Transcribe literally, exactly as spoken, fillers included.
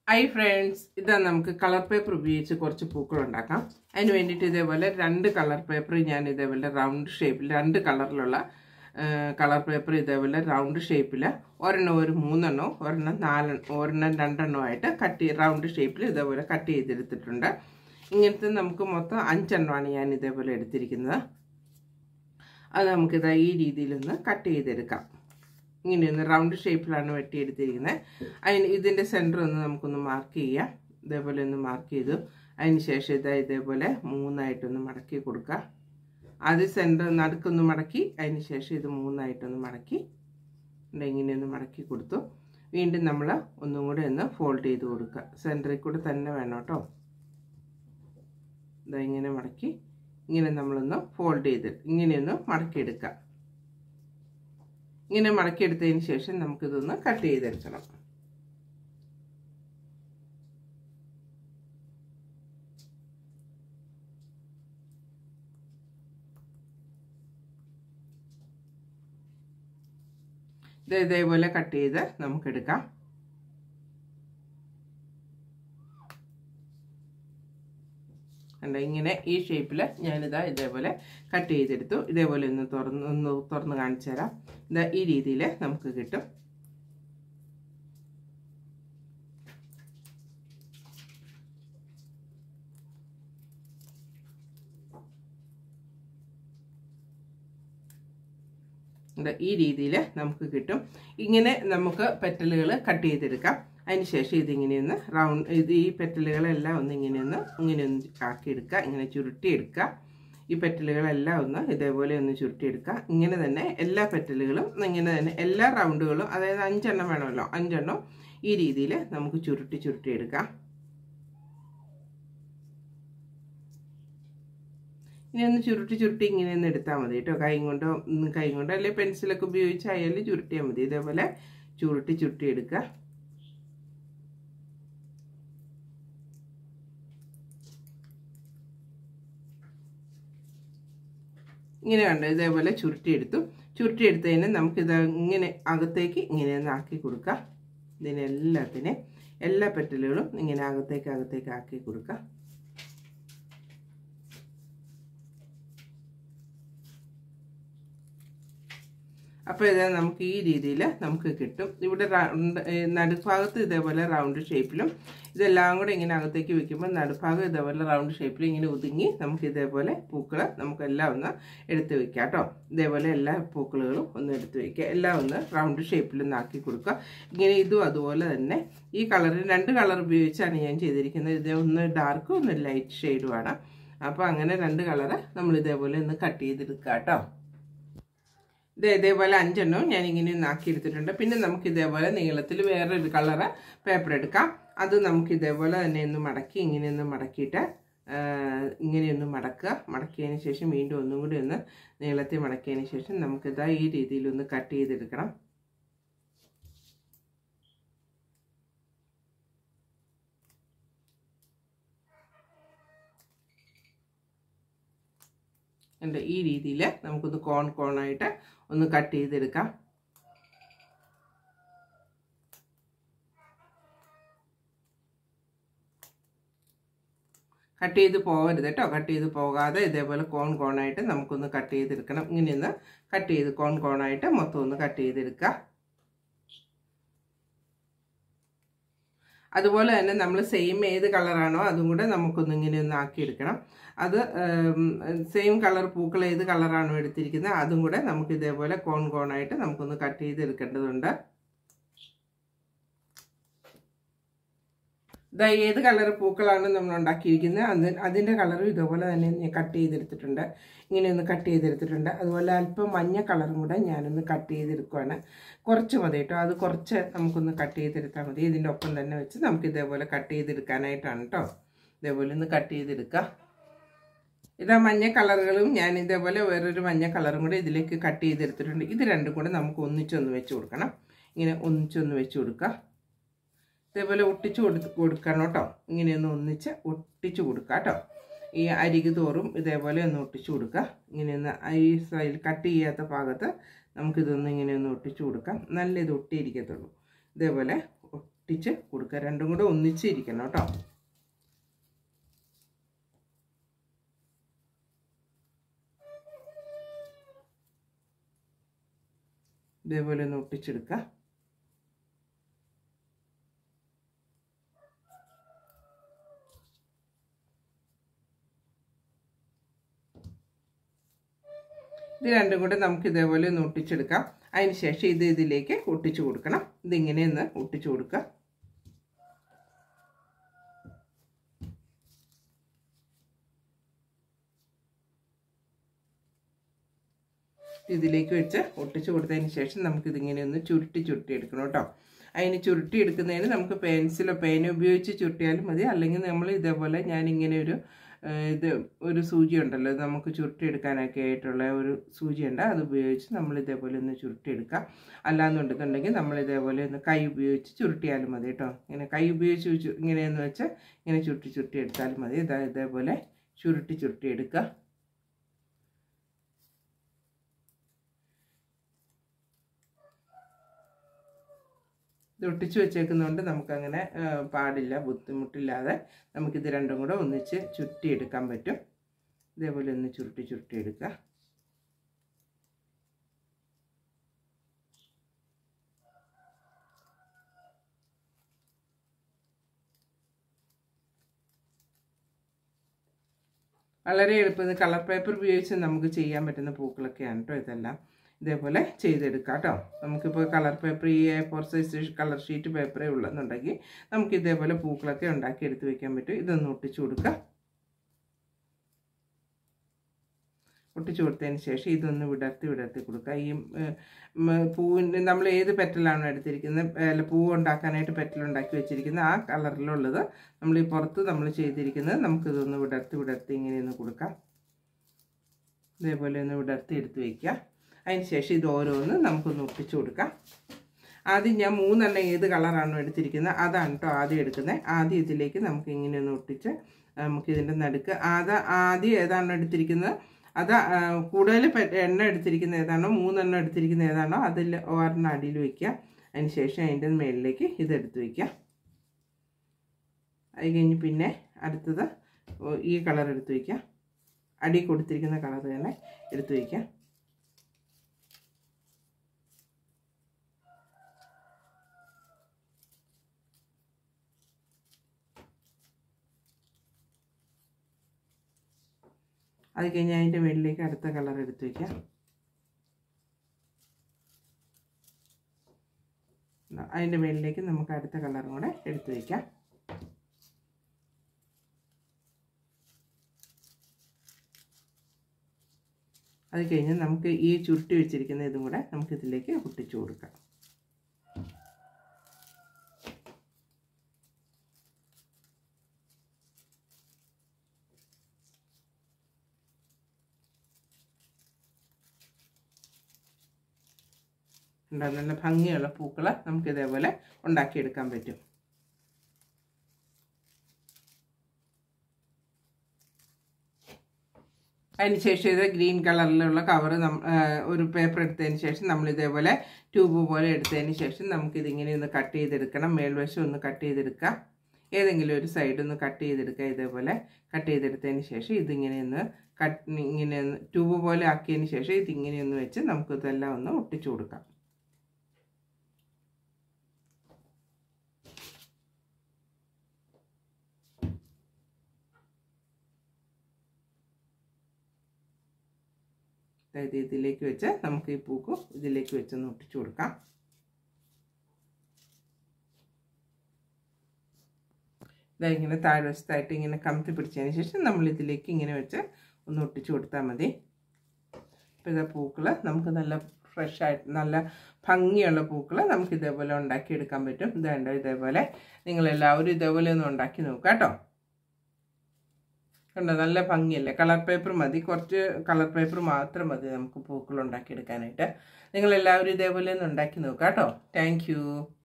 Hi friends, ഇതാ നമുക്ക് colour paper ഉപയോഗിച്ച് കുറച്ച് പൂക്കൾ ഉണ്ടാക്കാം. അതിന് വേണ്ടിയിട്ട് ഇതേപോലെ രണ്ട് കളർ പേപ്പർ ഞാൻ ഇതേപോലെ റൗണ്ട് ഷേപ്പിൽ രണ്ട് കളറിലുള്ള കളർ പേപ്പർ ഇതേപോലെ റൗണ്ട് ഷേപ്പിൽ ഒരെണ്ണം ഒരു മൂന്നെണ്ണോ ഒരെണ്ണം നാലെണ്ണം ഒരെണ്ണം രണ്ടെണ്ണോ ആയിട്ട് കട്ട് റൗണ്ട് ഷേപ്പിൽ ഇതേപോലെ കട്ട് ചെയ്തെടുത്തിട്ടുണ്ട്. ഇങ്ങനത്തെ നമുക്ക് മൊത്തം അഞ്ചെണ്ണമാണ് ഞാൻ ഇതേപോലെ എടുത്തിരിക്കുന്നത്. അത് നമുക്കിതാ ഈ രീതിയിലൊന്ന് കട്ട് ചെയ്തെടുക്കാം. ഇങ്ങനെയൊന്ന് റൗണ്ട് ഷേപ്പിലാണ് വെട്ടിയെടുത്തിരിക്കുന്നത്. അതിന് ഇതിൻ്റെ സെൻറ്റർ ഒന്ന് നമുക്കൊന്ന് മാർക്ക് ചെയ്യാം. ഇതേപോലെ ഒന്ന് മാർക്ക് ചെയ്തു. അതിന് ശേഷം ഇതാ ഇതേപോലെ മൂന്നായിട്ടൊന്ന് മടക്കി കൊടുക്കുക. ആദ്യം സെൻറ്റർ നടുക്കൊന്ന് മടക്കി അതിന് ശേഷം ഇത് മൂന്നായിട്ടൊന്ന് മടക്കി ഇങ്ങനെയൊന്ന് മടക്കി കൊടുത്തു. വീണ്ടും നമ്മൾ ഒന്നും കൂടെ ഒന്ന് ഫോൾഡ് ചെയ്ത് കൊടുക്കുക. സെൻറ്ററിൽ കൂടെ തന്നെ വേണം കേട്ടോ. ഇതാ ഇങ്ങനെ മടക്കി ഇങ്ങനെ നമ്മളൊന്ന് ഫോൾഡ് ചെയ്ത് ഇങ്ങനെയൊന്ന് മടക്കിയെടുക്കുക. ഇങ്ങനെ മടക്കിയെടുത്തതിന് ശേഷം നമുക്കിതൊന്ന് കട്ട് ചെയ്തെടുക്കണം. ഇത് ഇതേപോലെ കട്ട് ചെയ്ത് നമുക്കെടുക്കാം. ഇങ്ങനെ ഈ ഷേപ്പിൽ ഞാനിതാ ഇതേപോലെ കട്ട് ചെയ്തെടുത്തു. ഇതേപോലെ ഒന്ന് തുറന്ന് ഒന്ന് തുറന്ന് കാണിച്ചു തരാം. ഇതാ ഈ രീതിയിൽ നമുക്ക് കിട്ടും. ഈ രീതിയിൽ നമുക്ക് കിട്ടും. ഇങ്ങനെ നമുക്ക് പെറ്റലുകൾ കട്ട് ചെയ്തെടുക്കാം. അതിന് ശേഷം ഇതിങ്ങനെയൊന്ന് റൗണ്ട് ഇത് ഈ പെറ്റലുകളെല്ലാം ഒന്ന് ഇങ്ങനെയൊന്ന് ഇങ്ങനെയൊന്ന് ആക്കിയെടുക്കുക. ഇങ്ങനെ ചുരുട്ടിയെടുക്കുക. ഈ പെറ്റലുകളെല്ലാം ഒന്ന് ഇതേപോലെ ഒന്ന് ചുരുട്ടിയെടുക്കുക. ഇങ്ങനെ തന്നെ എല്ലാ പെറ്റലുകളും ഇങ്ങനെ തന്നെ എല്ലാ റൗണ്ടുകളും, അതായത് അഞ്ചെണ്ണം വേണമല്ലോ, അഞ്ചെണ്ണം ഈ രീതിയിൽ നമുക്ക് ചുരുട്ടി ചുരുട്ടിയെടുക്കാം. ഇനി ഒന്ന് ചുരുട്ടി ചുരുട്ടി ഇങ്ങനെ ഒന്ന് എടുത്താൽ മതി കേട്ടോ. കൈ കൊണ്ടോ കൈ കൊണ്ടോ അല്ലെങ്കിൽ പെൻസിലൊക്കെ ഉപയോഗിച്ചായാലും ചുരുട്ടിയാൽ മതി. ഇതേപോലെ ചുരുട്ടി ചുരുട്ടി എടുക്കുക. ഇങ്ങനെ കണ്ടോ, ഇതേപോലെ ചുരുട്ടിയെടുത്തു. ചുരുട്ടിയെടുത്തതിന് നമുക്കിത് ഇങ്ങനെ അകത്തേക്ക് ഇങ്ങനെ ഒന്ന് ആക്കി കൊടുക്കാം. ഇതിനെല്ലാത്തിനെ എല്ലാ പെറ്റലുകളും ഇങ്ങനെ അകത്തേക്ക് അകത്തേക്ക് ആക്കി കൊടുക്കാം. അപ്പോൾ ഇത് നമുക്ക് ഈ രീതിയിൽ നമുക്ക് കിട്ടും. ഇവിടെ റൗണ്ട് നടുഭാഗത്ത് ഇതേപോലെ റൗണ്ട് ഷേപ്പിലും ഇതെല്ലാം കൂടെ ഇങ്ങനെ അകത്തേക്ക് വെക്കുമ്പോൾ നടുഭാഗം ഇതേപോലെ റൗണ്ട് ഷേപ്പിൽ ഇങ്ങനെ ഒതുങ്ങി നമുക്ക് ഇതേപോലെ പൂക്കൾ നമുക്കെല്ലാം ഒന്ന് എടുത്ത് വെക്കാം കേട്ടോ. ഇതേപോലെ എല്ലാ പൂക്കളുകളും ഒന്ന് എടുത്ത് വയ്ക്കുക. എല്ലാം ഒന്ന് റൗണ്ട് ഷേപ്പിലൊന്ന് ആക്കി കൊടുക്കുക. ഇങ്ങനെ ഇതും അതുപോലെ തന്നെ ഈ കളറിൽ രണ്ട് കളർ ഉപയോഗിച്ചാണ് ഞാൻ ചെയ്തിരിക്കുന്നത്. ഇത് ഒന്ന് ഡാർക്കും ഒന്ന് ലൈറ്റ് ഷെയ്ഡുമാണ്. അപ്പോൾ അങ്ങനെ രണ്ട് കളറ് നമ്മൾ ഇതേപോലെ ഒന്ന് കട്ട് ചെയ്തെടുക്കുക കേട്ടോ. ഇത് ഇതേപോലെ അഞ്ചെണ്ണവും ഞാൻ ഇങ്ങനെ ഒന്ന് ആക്കി എടുത്തിട്ടുണ്ട്. പിന്നെ നമുക്ക് ഇതേപോലെ നീളത്തിൽ വേറൊരു കളറ് പേപ്പർ എടുക്കാം. അത് നമുക്ക് ഇതേപോലെ തന്നെ ഒന്ന് മടക്കി ഇങ്ങനെയൊന്ന് മടക്കിയിട്ട് ഇങ്ങനെയൊന്ന് മടക്കുക. മടക്കിയതിന് ശേഷം വീണ്ടും ഒന്നും കൂടി ഒന്ന് നീളത്തിൽ മടക്കിയതിന് ശേഷം നമുക്കിതാ ഈ രീതിയിലൊന്ന് കട്ട് ചെയ്തെടുക്കണം. ഉണ്ട് ഈ രീതിയിൽ നമുക്കൊന്ന് കോൺ കോണായിട്ട് ഒന്ന് കട്ട് ചെയ്തെടുക്കാം. കട്ട് ചെയ്ത് പോകരുത് കേട്ടോ. കട്ട് ചെയ്ത് പോകാതെ ഇതേപോലെ കോൺ കോണായിട്ട് നമുക്കൊന്ന് കട്ട് ചെയ്തെടുക്കണം. ഇങ്ങനെയൊന്ന് കട്ട് ചെയ്ത് കോൺ കോണായിട്ട് മൊത്തം ഒന്ന് കട്ട് ചെയ്തെടുക്കുക. അതുപോലെ തന്നെ നമ്മൾ സെയിം ഏത് കളറാണോ അതും കൂടെ നമുക്കൊന്ന് ഇങ്ങനെ ഒന്ന് ആക്കിയെടുക്കണം. അത് സെയിം കളർ പൂക്കൾ ഏത് കളറാണോ എടുത്തിരിക്കുന്നത് അതും കൂടെ നമുക്ക് ഇതേപോലെ കോൺ കോണായിട്ട് നമുക്കൊന്ന് കട്ട് ചെയ്തെടുക്കേണ്ടതുണ്ട്. ഇതാ ഏത് കളർ പൂക്കളാണ് നമ്മൾ ഉണ്ടാക്കിയിരിക്കുന്നത് അത് അതിൻ്റെ കളറും ഇതേപോലെ തന്നെ ഞാൻ കട്ട് ചെയ്തെടുത്തിട്ടുണ്ട്. ഇങ്ങനെ ഒന്ന് കട്ട് ചെയ്തെടുത്തിട്ടുണ്ട്. അതുപോലെ അല്പം മഞ്ഞ കളറും കൂടെ ഞാനൊന്ന് കട്ട് ചെയ്തെടുക്കുകയാണ്. കുറച്ച് മതി കേട്ടോ. അത് കുറച്ച് നമുക്കൊന്ന് കട്ട് ചെയ്തെടുത്താൽ മതി. ഇതിൻ്റെ ഒപ്പം തന്നെ വെച്ച് നമുക്ക് ഇതേപോലെ കട്ട് ചെയ്തെടുക്കാനായിട്ടാണ് കേട്ടോ. ഇതേപോലെ ഒന്ന് കട്ട് ചെയ്തെടുക്കുക. ഇതാ മഞ്ഞ കളറുകളും ഞാൻ ഇതേപോലെ വേറൊരു മഞ്ഞ കളറും കൂടെ ഇതിലേക്ക് കട്ട് ചെയ്തെടുത്തിട്ടുണ്ട്. ഇത് രണ്ടും കൂടെ നമുക്ക് ഒന്നിച്ചൊന്ന് വെച്ച് കൊടുക്കണം. ഇങ്ങനെ ഒന്നിച്ചൊന്ന് വെച്ച് കൊടുക്കുക. ഇതേപോലെ ഒട്ടിച്ച് കൊടുത്ത് കൊടുക്കണം കേട്ടോ. ഇങ്ങനെയൊന്ന് ഒന്നിച്ച് ഒട്ടിച്ച് കൊടുക്കുക കേട്ടോ. ഈ അരികു തോറും ഇതേപോലെ ഒന്ന് ഒട്ടിച്ച് കൊടുക്കുക. ഇങ്ങനെയൊന്ന് ഈ സൈഡിൽ കട്ട് ചെയ്യാത്ത ഭാഗത്ത് നമുക്കിതൊന്ന് ഇങ്ങനെയൊന്ന് ഒട്ടിച്ച് കൊടുക്കാം. നല്ല ഇത് ഒട്ടിയിരിക്കത്തുള്ളൂ. ഇതേപോലെ ഒട്ടിച്ച് കൊടുക്കുക. രണ്ടും കൂടെ ഒന്നിച്ചിരിക്കണം കേട്ടോ. ഇതേപോലെ ഒന്ന് ഒട്ടിച്ചെടുക്കുക. ഇത് രണ്ടും കൂടെ നമുക്ക് ഇതേപോലെ ഒന്ന് ഒട്ടിച്ചെടുക്കാം. അതിന് ശേഷം ഇത് ഇതിലേക്ക് ഒട്ടിച്ചു കൊടുക്കണം. ഇതിങ്ങനെ ഒന്ന് ഒട്ടിച്ചു കൊടുക്കുക. ഇതിലേക്ക് വെച്ച് ഒട്ടിച്ചു കൊടുത്തതിന് ശേഷം നമുക്കിതിങ്ങനെ ഒന്ന് ചുരുട്ടി ചുരുട്ടി എടുക്കണം കേട്ടോ. അതിന് ചുരുട്ടി എടുക്കുന്നതിന് നമുക്ക് പെൻസിലോ പേനോ ഉപയോഗിച്ച് ചുരുട്ടിയാലും മതി. അല്ലെങ്കിൽ നമ്മൾ ഇതേപോലെ ഞാനിങ്ങനെ ഒരു ഇത് ഒരു സൂചി ഉണ്ടല്ലോ, നമുക്ക് ചുരുട്ടി എടുക്കാനൊക്കെ ആയിട്ടുള്ള ഒരു സൂചിയുണ്ട്, അത് ഉപയോഗിച്ച് നമ്മൾ ഇതേപോലെ ഒന്ന് ചുരുട്ടി എടുക്കാം. അല്ലാന്നുണ്ടെന്നുണ്ടെങ്കിൽ നമ്മൾ ഇതേപോലെ ഒന്ന് കൈ ഉപയോഗിച്ച് ചുരുട്ടിയാലും മതി കേട്ടോ. ഇങ്ങനെ കൈ ഉപയോഗിച്ച് ഇങ്ങനെയെന്ന് വെച്ച് ഇങ്ങനെ ചുരുട്ടി ചുരുട്ടി എടുത്താലും മതി. ഇതാ ഇതേപോലെ ചുരുട്ടി ചുരുട്ടി എടുക്കുക. ഇത് ഒട്ടിച്ച് വെച്ചേക്കുന്നതുകൊണ്ട് നമുക്കങ്ങനെ പാടില്ല, ബുദ്ധിമുട്ടില്ലാതെ നമുക്കിത് രണ്ടും കൂടെ ഒന്നിച്ച് ചുരുട്ടി എടുക്കാൻ പറ്റും. ഇതേപോലെ ഒന്ന് ചുരുട്ടി ചുരുട്ടി എടുക്കുക. വളരെ എളുപ്പം കളർ പേപ്പർ ഉപയോഗിച്ച് നമുക്ക് ചെയ്യാൻ പറ്റുന്ന പൂക്കളൊക്കെയാണ് കേട്ടോ ഇതെല്ലാം. ഇതേപോലെ ചെയ്തെടുക്കാം കേട്ടോ. നമുക്കിപ്പോൾ കളർ പേപ്പർ ഈ A four size colour sheet പേപ്പറേ ഉള്ളെന്നുണ്ടെങ്കിൽ നമുക്ക് ഇതേപോലെ പൂക്കളൊക്കെ ഉണ്ടാക്കി എടുത്ത് വെക്കാൻ പറ്റും. ഇതൊന്ന് ഒട്ടിച്ചു കൊടുക്കുക. ഒട്ടിച്ചു കൊടുത്തതിന് ശേഷം ഇതൊന്ന് വിടർത്തി വിടർത്തി കൊടുക്കുക. ഈ പൂവിൻ്റെ നമ്മൾ ഏത് പെറ്റലാണോ എടുത്തിരിക്കുന്നത്, അല്ല പൂവ് ഉണ്ടാക്കാനായിട്ട് പെറ്റലുണ്ടാക്കി വെച്ചിരിക്കുന്നത് ആ കളറിലുള്ളത് നമ്മൾ ഈ പുറത്ത് നമ്മൾ ചെയ്തിരിക്കുന്നത് നമുക്കിതൊന്ന് വിടർത്തി വിടർത്തി ഇങ്ങനെയൊന്ന് കൊടുക്കാം. ഇതേപോലെ ഒന്ന് വിടർത്തി എടുത്ത് വയ്ക്കുക. അതിന് ശേഷം ഇത് ഓരോന്ന് നമുക്കൊന്ന് ഒട്ടിച്ചു കൊടുക്കാം. ആദ്യം ഞാൻ മൂന്നെണ്ണം ഏത് കളറാണോ എടുത്തിരിക്കുന്നത് അതാണ് കേട്ടോ ആദ്യം എടുക്കുന്നത്. ആദ്യം ഇതിലേക്ക് നമുക്ക് ഇങ്ങനെ ഒന്ന് ഒട്ടിച്ച് നമുക്കിതിൻ്റെ നടുക്ക് അത് ആദ്യം ഏതാണോ എടുത്തിരിക്കുന്നത് അത് കൂടുതൽ എണ്ണ എടുത്തിരിക്കുന്ന ഏതാണോ മൂന്നെണ്ണം എടുത്തിരിക്കുന്ന ഏതാണോ അതിൽ ഒരെണ്ണം അടിയിൽ വയ്ക്കുക. അതിന് ശേഷം അതിൻ്റെ മേളിലേക്ക് ഇതെടുത്ത് വയ്ക്കുക. അത് കഴിഞ്ഞ് പിന്നെ അടുത്തത് ഈ കളർ എടുത്ത് വയ്ക്കുക. അടി കൊടുത്തിരിക്കുന്ന കളർ തന്നെ എടുത്ത് വയ്ക്കുക. അത് കഴിഞ്ഞ് അതിൻ്റെ മേളിലേക്ക് അടുത്ത കളർ എടുത്ത് വയ്ക്കാം. അതിൻ്റെ മേളിലേക്ക് നമുക്ക് അടുത്ത കളറും കൂടെ എടുത്ത് വയ്ക്കാം. അത് കഴിഞ്ഞ് നമുക്ക് ഈ ചുരുട്ടി വെച്ചിരിക്കുന്ന ഇതും കൂടെ നമുക്കിതിലേക്ക് ഒട്ടിച്ചു കൊടുക്കാം. നല്ല ഭംഗിയുള്ള പൂക്കൾ നമുക്ക് ഇതേപോലെ ഉണ്ടാക്കിയെടുക്കാൻ പറ്റും. അതിനുശേഷം ഇത് ഗ്രീൻ കളറിലുള്ള കവർ ഒരു പേപ്പർ എടുത്തതിന് ശേഷം നമ്മൾ ഇതേപോലെ ട്യൂബ് പോലെ എടുത്തതിന് ശേഷം നമുക്കിതിങ്ങനെ ഒന്ന് കട്ട് ചെയ്തെടുക്കണം. മേൽവശം ഒന്ന് കട്ട് ചെയ്തെടുക്കാം. ഏതെങ്കിലും ഒരു സൈഡ് ഒന്ന് കട്ട് ചെയ്തെടുക്കുക. ഇതേപോലെ കട്ട് ചെയ്തെടുത്തതിന് ശേഷം ഇതിങ്ങനെ ഒന്ന് കട്ട് ഇങ്ങനെ ഒന്ന് ട്യൂബ് പോലെ ആക്കിയതിന് ശേഷം ഇതിങ്ങനെ ഒന്ന് വെച്ച് നമുക്കിതെല്ലാം ഒന്ന് ഒട്ടിച്ചു കൊടുക്കാം. അതായത് ഇതിലേക്ക് വെച്ച് നമുക്ക് ഈ പൂക്കും ഇതിലേക്ക് വെച്ചൊന്ന് ഒട്ടിച്ചു കൊടുക്കാം. ഇങ്ങനെ താഴ്വശത്തായിട്ട് ഇങ്ങനെ കമത്തി പിടിച്ചതിന് ശേഷം നമ്മൾ ഇതിലേക്ക് ഇങ്ങനെ വെച്ച് ഒന്ന് ഒട്ടിച്ചു കൊടുത്താൽ മതി. അപ്പോൾ ഇതാ പൂക്കൾ നമുക്ക് നല്ല ഫ്രഷായിട്ട് നല്ല ഭംഗിയുള്ള പൂക്കൾ നമുക്ക് ഇതേപോലെ ഉണ്ടാക്കിയെടുക്കാൻ പറ്റും. ഇതുണ്ടോ ഇതേപോലെ നിങ്ങളെല്ലാവരും ഇതേപോലെ ഒന്ന് ഉണ്ടാക്കി നോക്കുക കേട്ടോ. കണ്ടോ നല്ല ഭംഗിയല്ലേ. കളർ പേപ്പർ മതി, കുറച്ച് കളർ പേപ്പർ മാത്രം മതി നമുക്ക് പൂക്കൾ ഉണ്ടാക്കിയെടുക്കാനായിട്ട്. നിങ്ങളെല്ലാവരും ഇതേപോലെ ഒന്ന് ഉണ്ടാക്കി നോക്കുക കേട്ടോ. Thank U.